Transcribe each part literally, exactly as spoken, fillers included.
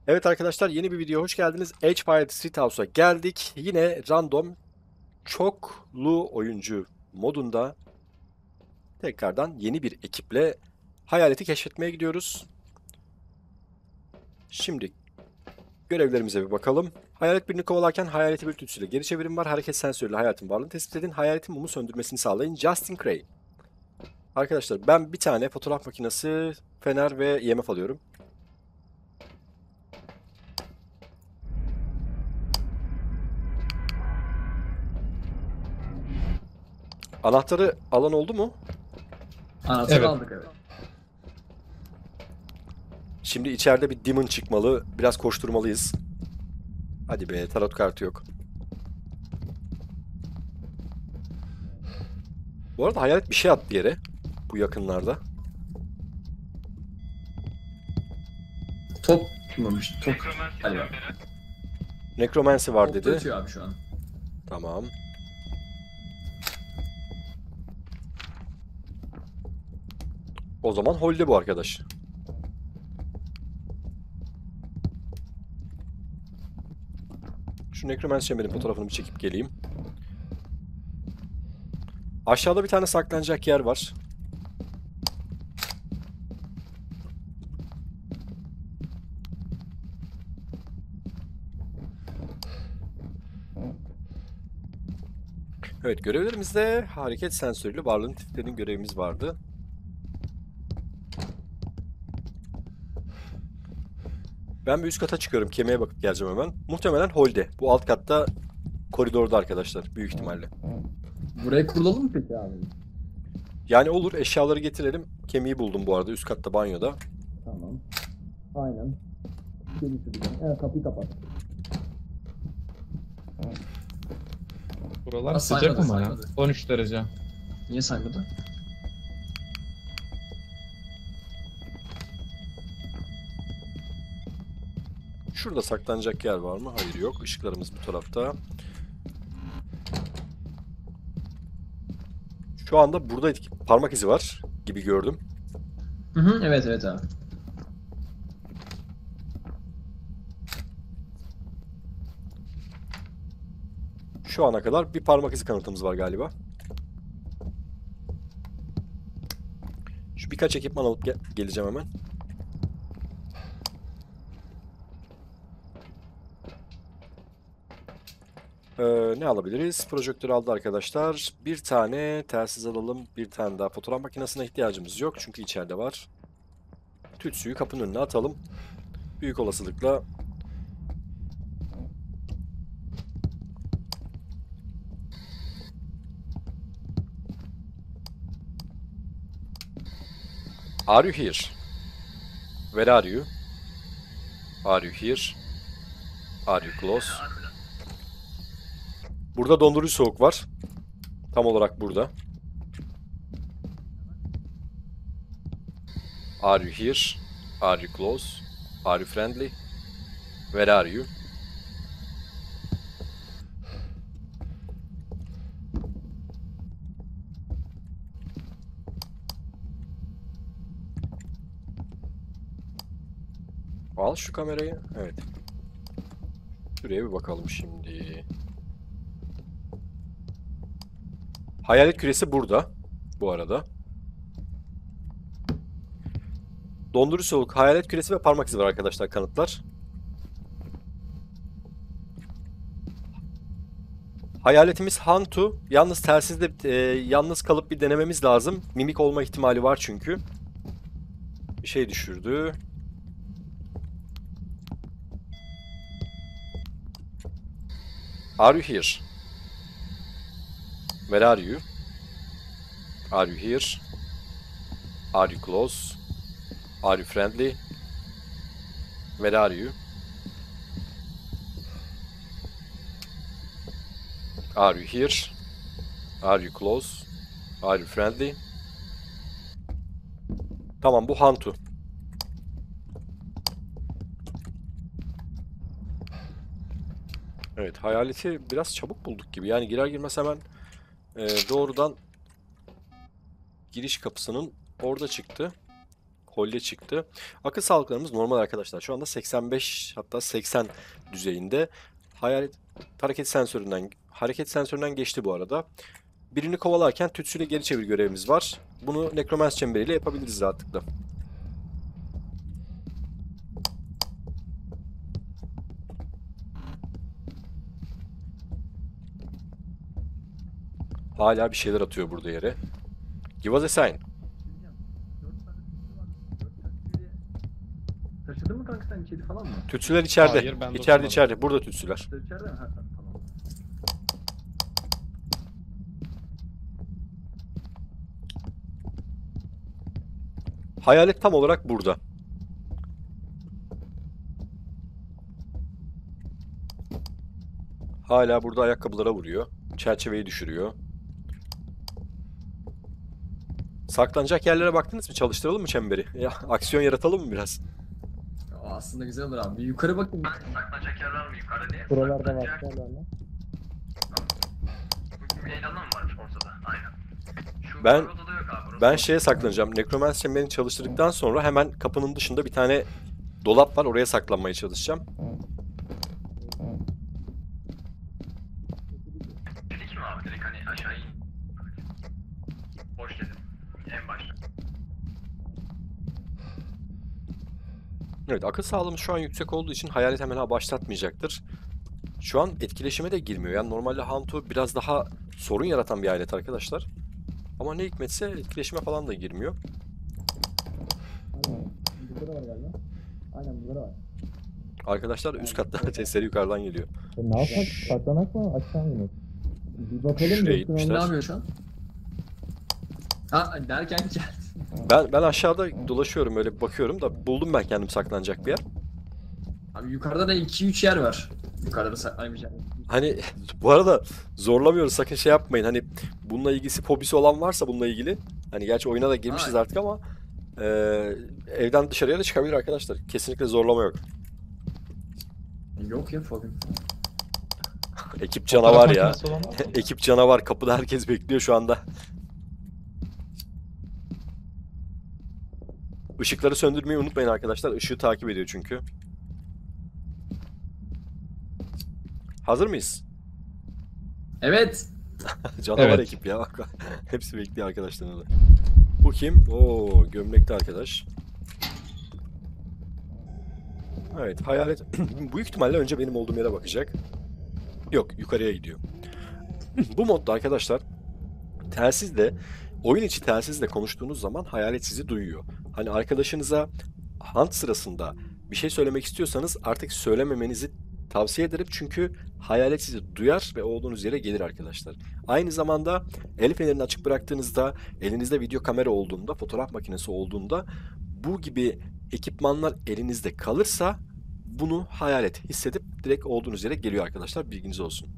Evet arkadaşlar, yeni bir video hoş geldiniz. H-Pirate Street House'a geldik. Yine random çoklu oyuncu modunda tekrardan yeni bir ekiple hayaleti keşfetmeye gidiyoruz. Şimdi görevlerimize bir bakalım. Hayalet birini kovalarken hayaleti bir tütsüyle geri çevirim var. Hareket sensörüyle hayaletin varlığını tespit edin. Hayaletin mumu söndürmesini sağlayın. Justin Cray. Arkadaşlar ben bir tane fotoğraf makinesi, fener ve I M F alıyorum. Anahtarı alan oldu mu? Anahtarı Evet. aldık, evet. Şimdi içeride bir demon çıkmalı. Biraz koşturmalıyız. Hadi be, tarot kartı yok. Bu arada hayalet bir şey attı yere. Bu yakınlarda. Top muymuş? Top. Hadi bak. Necromancy var Top dedi. atıyor abi şu an. Tamam. O zaman holde bu arkadaş. Şu Necromancy çemberin fotoğrafını bir çekip geleyim. Aşağıda bir tane saklanacak yer var. Evet, görevlerimizde hareket sensörüyle varlığın titrenin görevimiz vardı. Ben bir üst kata çıkıyorum. Kemiğe bakıp geleceğim hemen. Muhtemelen holde. Bu alt katta koridorda arkadaşlar. Büyük ihtimalle. Burayı kurulalım mı peki abi? Yani olur, eşyaları getirelim. Kemiği buldum bu arada üst katta banyoda. Tamam. Aynen. Geri süreceğim. Evet, kapıyı kapat. Buralar Aa, sıcak saymadı, ama ya. saymadı. on üç derece. Niye saymadı? Şurada saklanacak yer var mı? Hayır, yok. Işıklarımız bu tarafta. Şu anda burada parmak izi var gibi gördüm. Hı hı, evet evet abi. Şu ana kadar bir parmak izi kanıtımız var galiba. Şu birkaç ekipman alıp gel geleceğim hemen. Ee, ne alabiliriz? Projektör aldı arkadaşlar. Bir tane telsiz alalım. Bir tane daha fotoğraf makinesine ihtiyacımız yok. Çünkü içeride var. Tütsüyü kapının önüne atalım. Büyük olasılıkla Are you here? Where are you? Are you here? Are you close? Burada dondurucu soğuk var. Tam olarak burada. Are you here? Are you close? Are you friendly? Where are you? Al şu kamerayı. Evet. Şuraya bir bakalım şimdi. Hayalet küresi burada. Bu arada. Dondurucu soğuk, hayalet küresi ve parmak izi var arkadaşlar, kanıtlar. Hayaletimiz Hantu. Yalnız telsizde e, yalnız kalıp bir denememiz lazım. Mimik olma ihtimali var çünkü. Bir şey düşürdü. Are you here? Where are you? Are you here? Are you close? Are you friendly? Where are you? Are you here? Are you close? Are you friendly? Tamam, bu Hantu. Evet, hayaleti biraz çabuk bulduk gibi. Yani girer girmez hemen e, doğrudan giriş kapısının orada çıktı. Holye çıktı. Akıl sağlıklarımız normal arkadaşlar. Şu anda seksen beş hatta seksen düzeyinde. Hayalet hareket sensöründen hareket sensöründen geçti bu arada. Birini kovalarken tütsüyle geri çevir görevimiz var. Bunu Necromancer çemberiyle yapabiliriz rahatlıkla. Hala bir şeyler atıyor burada yere. Give us a sign. Taşıdın mı kanka sen kedi falan mı? Tütsüler içeride. Hayır, ben içeride dokunmadım. içeride. Burada tütsüler. İçeride mi? Ha, tamam. Hayalet tam olarak burada. Hala burada ayakkabılara vuruyor. Çerçeveyi düşürüyor. Saklanacak yerlere baktınız mı? Çalıştıralım mı çemberi? Ya aksiyon yaratalım mı biraz? Aa, aslında güzel olur abi. Bir yukarı bakayım. Saklanacak yer var mı yukarıda diye? Buralarda var. Saklanacak- Gel benimle. Bu bir elanı mı var ortada? Aynen. Şu Ben- var odada yok abi. orası Ben boş. şeye saklanacağım. Necromancer çemberini çalıştırdıktan sonra hemen kapının dışında bir tane dolap var. Oraya saklanmaya çalışacağım. Dedik mi abi? Direkt hani aşağı in. Boş dedim. En başta. Evet, akıl sağlığımız şu an yüksek olduğu için hayalet hemen ha başlatmayacaktır. Şu an etkileşime de girmiyor. Yani normalde Hantu biraz daha sorun yaratan bir alet arkadaşlar. Ama ne hikmetse etkileşime falan da girmiyor. Aynen. Burada da var galiba. Aynen burada da var. Arkadaşlar üst katta sesleri yukarıdan geliyor. E, ne yapsak? Saklanak mı? Aşağı mı inelim? Bir bakalım. Şuraya Şuraya gitmişler. Ne yapıyor şu an? Ha derken geldi. Ben ben aşağıda dolaşıyorum öyle bir bakıyorum da buldum ben kendim saklanacak bir yer. Abi yukarıda da iki üç yer var. Yukarıda saklanmış yer. Hani bu arada zorlamıyoruz sakın şey yapmayın. Hani bununla ilgisi hobisi olan varsa bununla ilgili. Hani gerçi oyuna da girmişiz Ay. artık ama e, evden dışarıya da çıkabilir arkadaşlar. Kesinlikle zorlama yok. Yok ya fobim. Ekip canavar ya. Makinesi olan var mı? Ekip canavar. Kapıda herkes bekliyor şu anda. Işıkları söndürmeyi unutmayın arkadaşlar. Işığı takip ediyor çünkü. Hazır mıyız? Evet. Canavar Evet. ekip ya. Hepsi bekliyor arkadaşlarını da. Bu kim? Oo, gömlekli arkadaş. Evet, hayalet büyük ihtimalle önce benim olduğum yere bakacak. Yok, yukarıya gidiyor. Bu modda arkadaşlar telsizle, oyun içi telsizle konuştuğunuz zaman hayalet sizi duyuyor. Hani arkadaşınıza hunt sırasında bir şey söylemek istiyorsanız artık söylememenizi tavsiye ederim. Çünkü hayalet sizi duyar ve olduğunuz yere gelir arkadaşlar. Aynı zamanda el fenerini açık bıraktığınızda, elinizde video kamera olduğunda, fotoğraf makinesi olduğunda bu gibi ekipmanlar elinizde kalırsa bunu hayalet hissedip direkt olduğunuz yere geliyor arkadaşlar. Bilginiz olsun.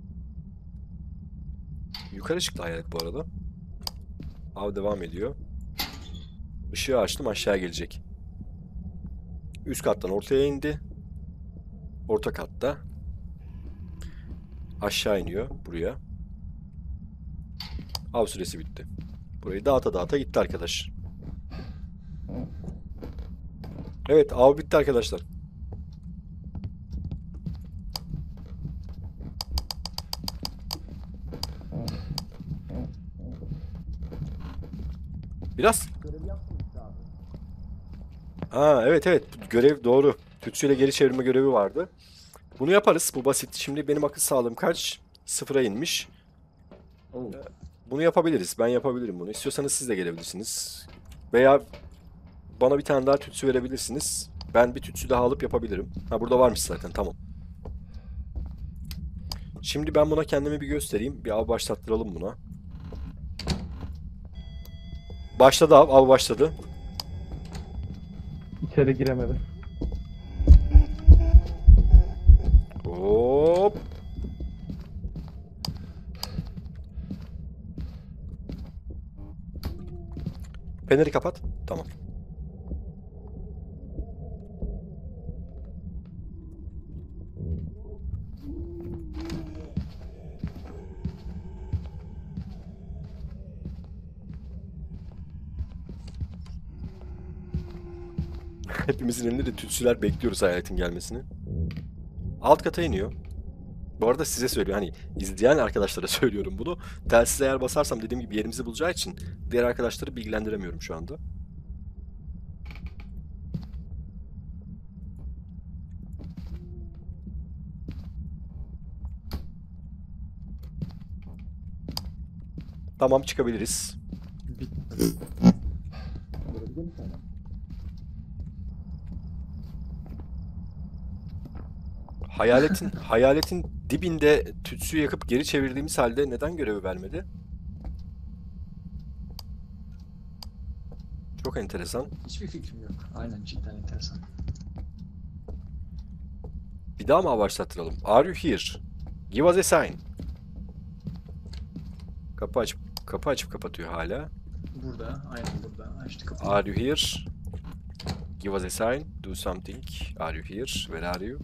Yukarı çıktı hayalet bu arada. Av devam ediyor. Işığı açtım, aşağı gelecek. Üst kattan ortaya indi. Orta katta. Aşağı iniyor buraya. Av süresi bitti. Burayı dağıta dağıta gitti arkadaş. Evet, av bitti arkadaşlar. Biraz. Görev yapmışız abi. Ha, evet evet, görev doğru. Tütsüyle geri çevirme görevi vardı. Bunu yaparız. Bu basit. Şimdi benim akıl sağlığım kaç? Sıfıra inmiş. Oo. Bunu yapabiliriz. Ben yapabilirim bunu. İstiyorsanız siz de gelebilirsiniz. Veya bana bir tane daha tütsü verebilirsiniz. Ben bir tütsü daha alıp yapabilirim. Ha, burada varmış zaten. Tamam. Şimdi ben buna kendimi bir göstereyim. Bir av başlattıralım buna. Başladı av. Av başladı. İçeri giremedi. Hop. Feneri kapat. Tamam. Hepimizin elinde de tütsüler, bekliyoruz hayaletin gelmesini. Alt kata iniyor. Bu arada size söylüyorum, hani izleyen arkadaşlara söylüyorum bunu. Telsize eğer basarsam dediğim gibi yerimizi bulacağı için diğer arkadaşları bilgilendiremiyorum şu anda. Tamam, çıkabiliriz. Görebilir misin hala? Hayaletin hayaletin dibinde tütsüyü yakıp geri çevirdiğimiz halde neden görevi vermedi? Çok enteresan. Hiçbir fikrim yok. Aynen, cidden enteresan. Bir daha mı başlattıralım? Are you here? Give us a sign. Kapı açıp kapı açıp kapatıyor hala. Burada, aynen burada. Açtı kapıyı. Are you here? Give us a sign. Do something. Are you here? Where are you?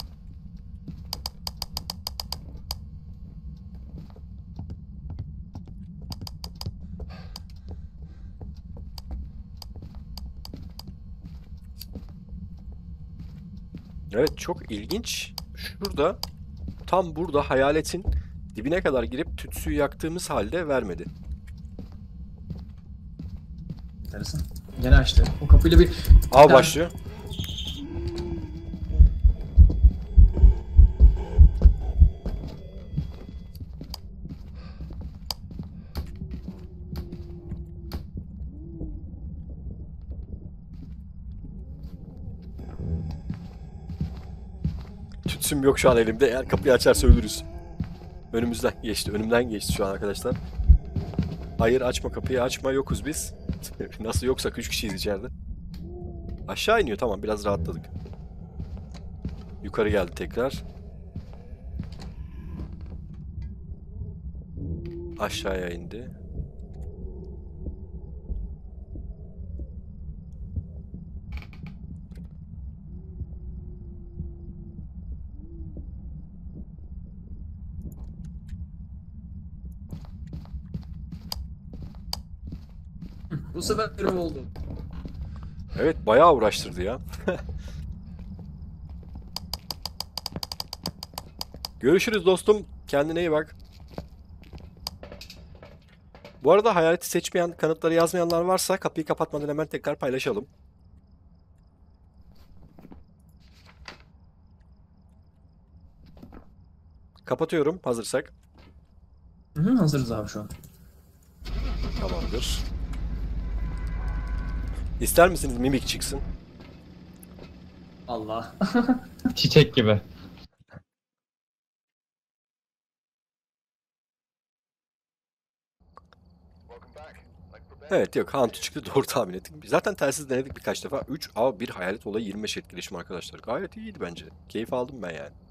Evet, çok ilginç. Şurada, tam burada hayaletin dibine kadar girip tütsüyü yaktığımız halde vermedi. Enteresan. Gene açtı. O kapıyla bir... Av bir başlıyor. Tütsüm yok şu an elimde. Eğer kapıyı açarsa ölürüz. Önümüzden geçti. Önümden geçti şu an arkadaşlar. Hayır, açma kapıyı, açma. Yokuz biz. Nasıl yoksak üç kişiyiz içeride. Aşağı iniyor. Tamam, biraz rahatladık. Yukarı geldi tekrar. Aşağıya indi. Bu sefer görev oldu. Evet, bayağı uğraştırdı ya. Görüşürüz dostum. Kendine iyi bak. Bu arada hayaleti seçmeyen, kanıtları yazmayanlar varsa kapıyı kapatmadan hemen tekrar paylaşalım. Kapatıyorum hazırsak. Hı hı, hazırız abi şu an. Tamamdır. İster misiniz mimik çıksın? Allah. Çiçek gibi. Evet, yok, Hantu çıktı, doğru tahmin ettik. Zaten telsiz denedik birkaç defa. üç A bir hayalet olayı yirmi beş etkileşim arkadaşlar. Gayet iyiydi bence. Keyif aldım ben yani.